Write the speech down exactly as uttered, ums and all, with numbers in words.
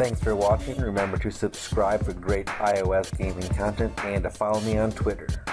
Thanks for watching. Remember to subscribe for great iOS gaming content and to follow me on Twitter.